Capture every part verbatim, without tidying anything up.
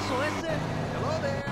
payaso ese? Hello there.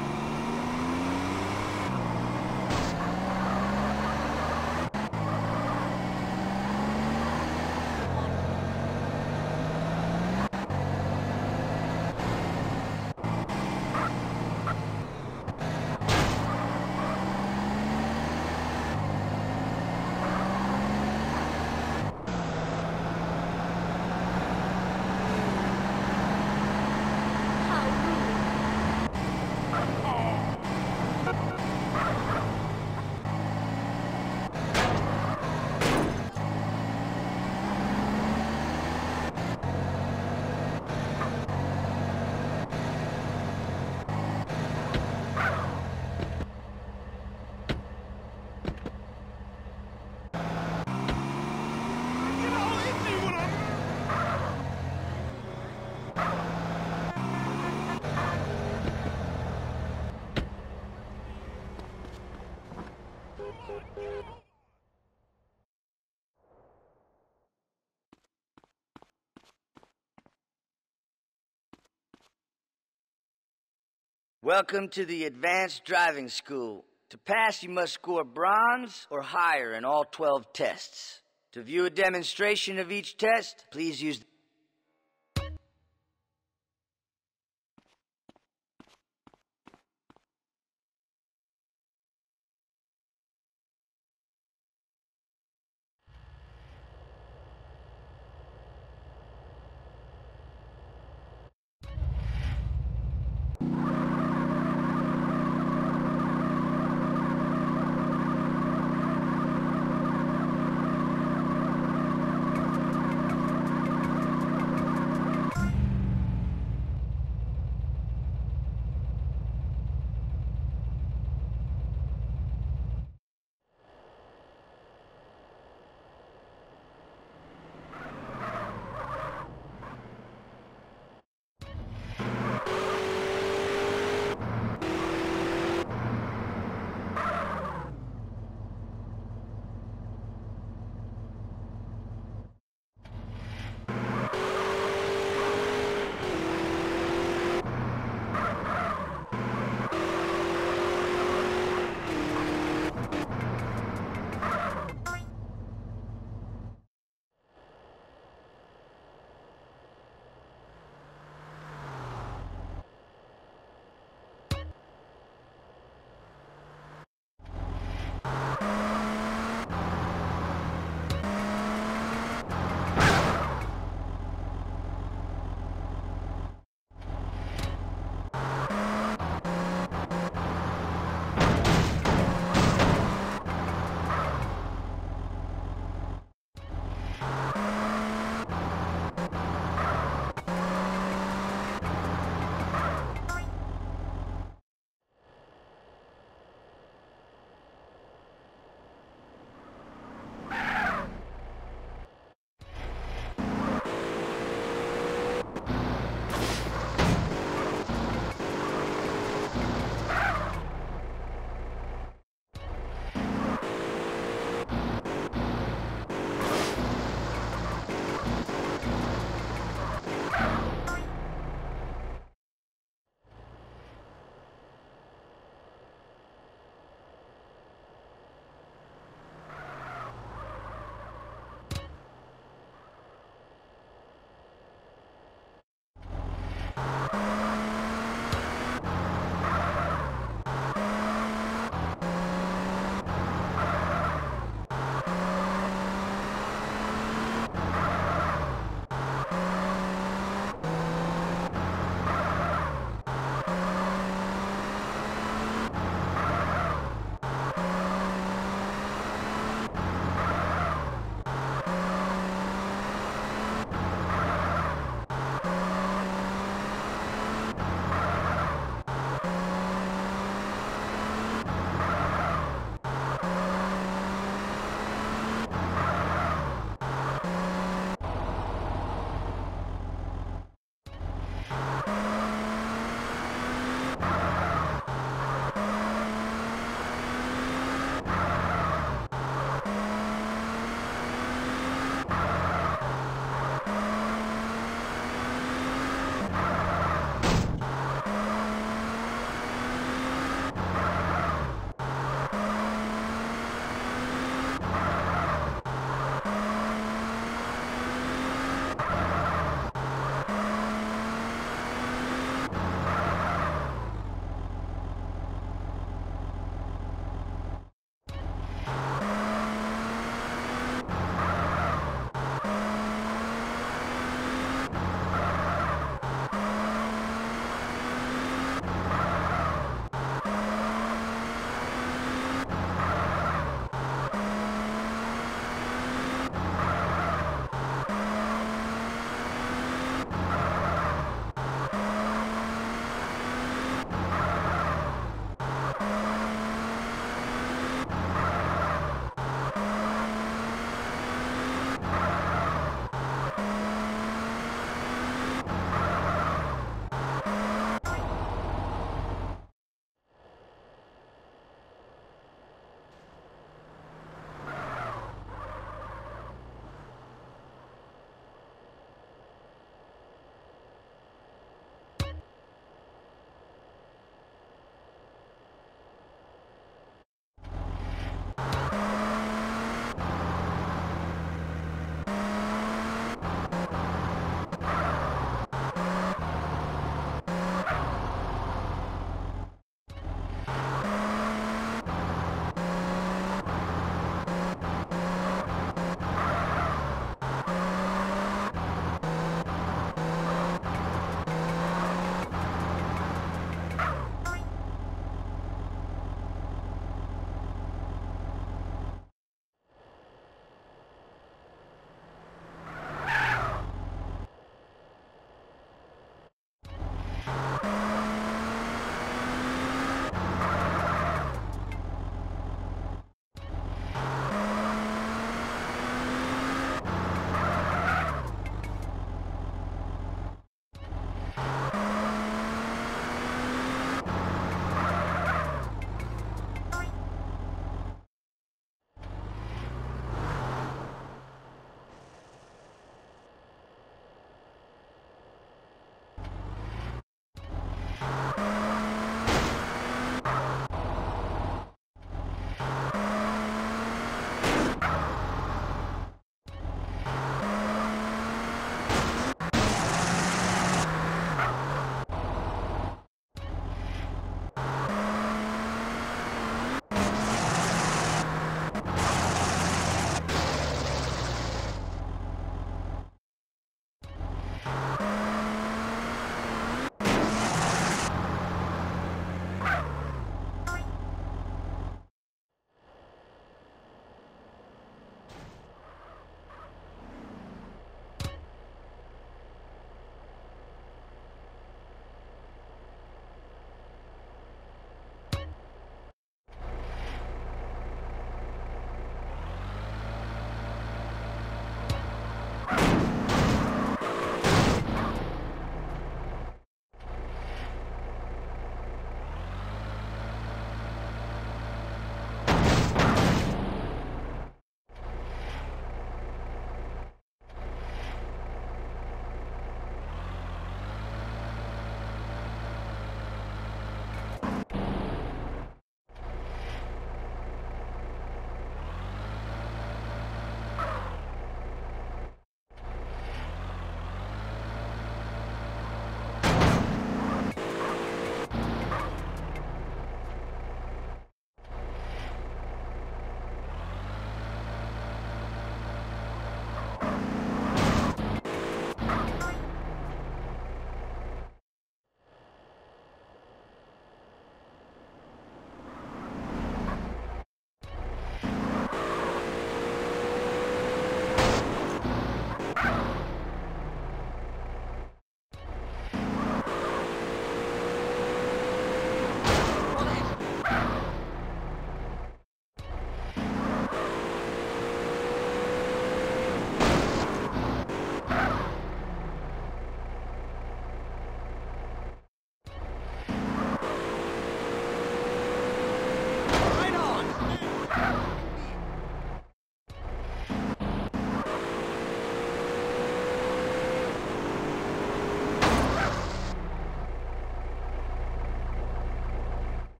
Welcome to the Advanced Driving School. To pass, you must score bronze or higher in all twelve tests. To view a demonstration of each test, please use the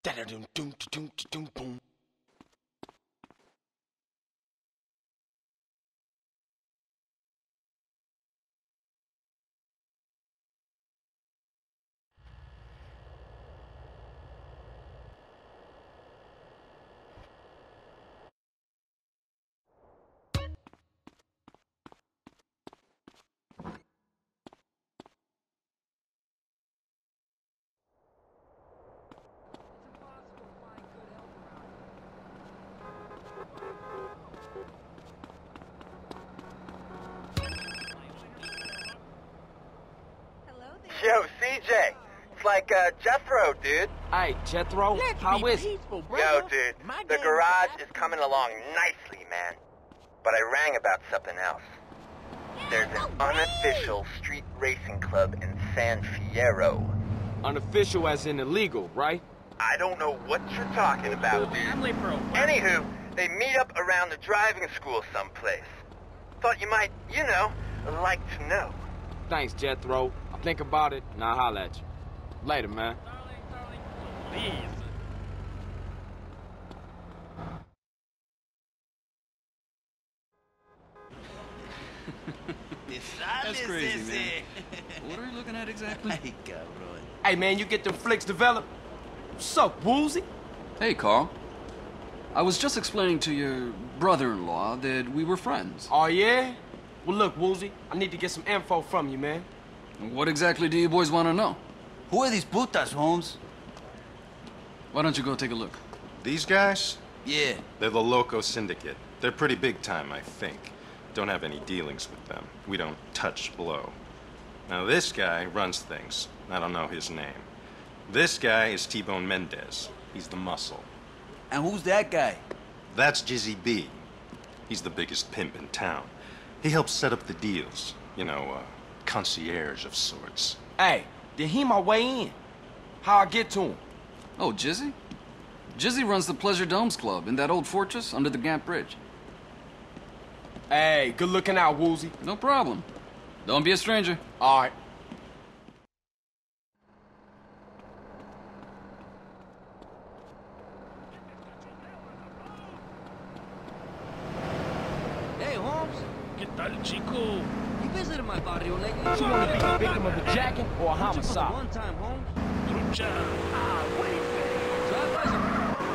Da-da-dum-dum-dum-dum-dum. Yo, C J. It's like, uh, Jethro, dude. Hey, Jethro, how is it? Yo, dude. The garage is coming along nicely, man. But I rang about something else. There's an unofficial street racing club in San Fierro. Unofficial as in illegal, right? I don't know what you're talking about, dude. Anywho, they meet up around the driving school someplace. Thought you might, you know, like to know. Thanks, Jethro. I'll think about it, and I'll holler at you. Later, man. That's crazy, man. What are you looking at exactly? Hey, man, you get them flicks developed? What's up, Woolsey? Hey, Carl. I was just explaining to your brother-in-law that we were friends. Oh, yeah? Well, look, Woolsey, I need to get some info from you, man. What exactly do you boys want to know? Who are these putas, Holmes? Why don't you go take a look? These guys? Yeah. They're the Loco Syndicate. They're pretty big time, I think. Don't have any dealings with them. We don't touch blow. Now, this guy runs things. I don't know his name. This guy is T-Bone Mendez. He's the muscle. And who's that guy? That's Jizzy B. He's the biggest pimp in town. He helps set up the deals. You know, uh, concierge of sorts. Hey, did he my way in? How I get to him? Oh, Jizzy? Jizzy runs the Pleasure Domes Club in that old fortress under the Gant Bridge. Hey, good looking out, Woolsey. No problem. Don't be a stranger. All right. Hey, Holmes. ¿Qué tal, chico? You visited my barrio lately. You want to be the victim of a jacking or a For the homicide? one time, Holmes. Trucha. Ah, wait, Drive by some...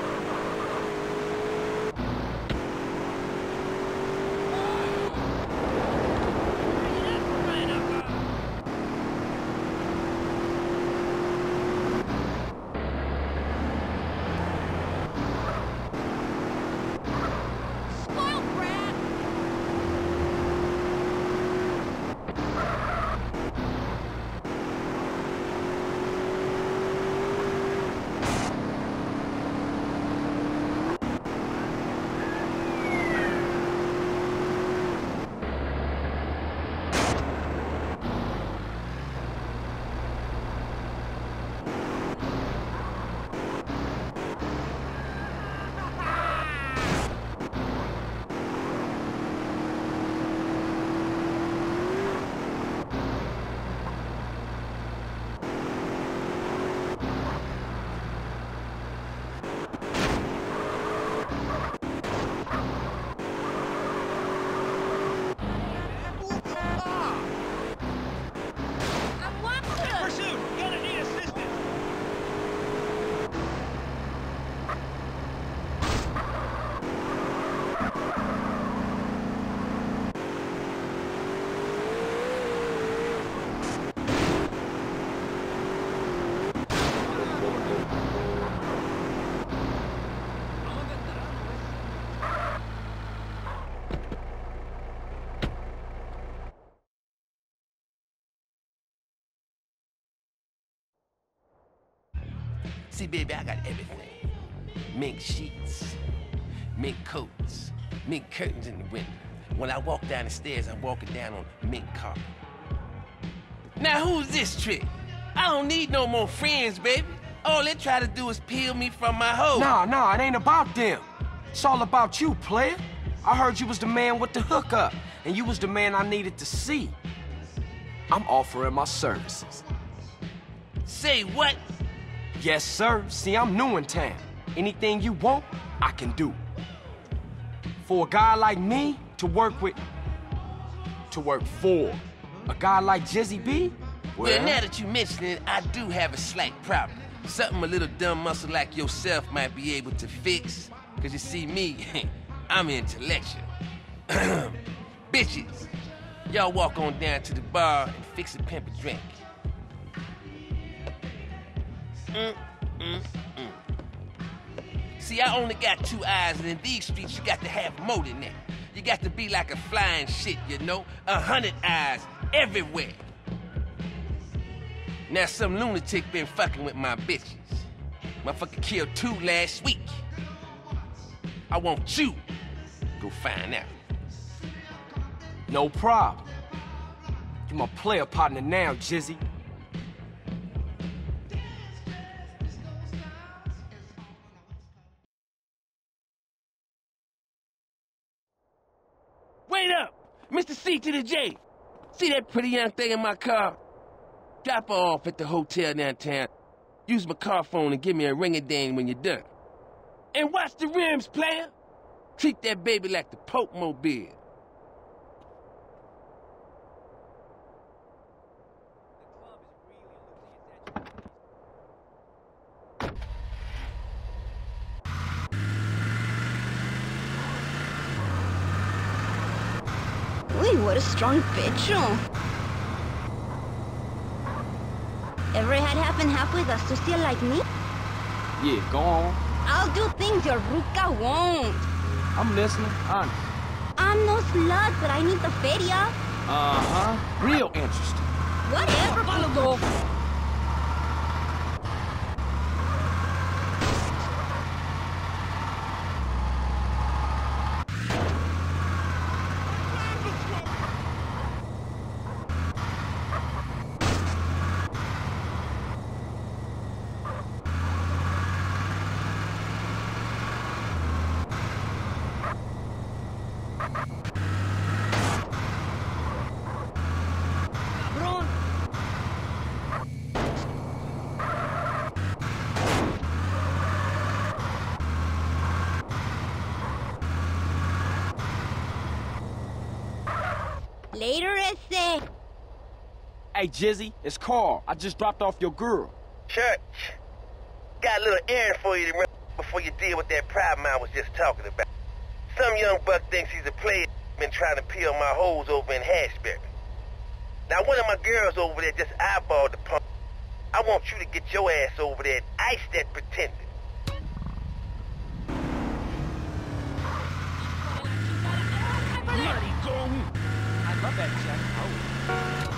Pursuit! Gonna need assistance! See, baby, I got everything. Mink sheets, mink coats, mink curtains in the window. When I walk down the stairs, I'm walking down on mink carpet. Now, who's this trick? I don't need no more friends, baby. All they try to do is peel me from my hoe. Nah, nah, it ain't about them. It's all about you, player. I heard you was the man with the hookup, and you was the man I needed to see. I'm offering my services. Say what? Yes, sir. See, I'm new in town. Anything you want, I can do. For a guy like me to work with, to work for, a guy like Jizzy B, well, Well, now that you mention it, I do have a slight problem. Something a little dumb muscle like yourself might be able to fix. Cause you see me, I'm intellectual. Bitches, y'all walk on down to the bar and fix a pimp a drink. Mm, mm, mm. See, I only got two eyes, and in these streets, you got to have more than that. You got to be like a flying shit, you know? A hundred eyes everywhere. Now some lunatic been fucking with my bitches. Motherfucker killed two last week. I want you to go find out. no problem. You my player partner now, Jizzy. Wait up! Mister C to the J. See that pretty young thing in my car? Drop her off at the hotel downtown. Use my car phone and give me a ring-a-ding when you're done. And watch the rims, player. Treat that baby like the Pope Mobile. Uy, what a strong petrol. Ever had happen half with a sucia like me? Yeah, go on. I'll do things your ruca won't. I'm listening, honest. I'm no slut, but I need the feria. Uh-huh. Real interesting. Whatever, Pablo. Later, ese. Hey, Jizzy, it's Carl. I just dropped off your girl. Church, got a little errand for you to run before you deal with that problem I was just talking about. Some young buck thinks he's a player, been trying to peel my hoes over in Hashberry. Now, one of my girls over there just eyeballed the pump. I want you to get your ass over there and ice that pretender. Maricón. I love that jack. Oh.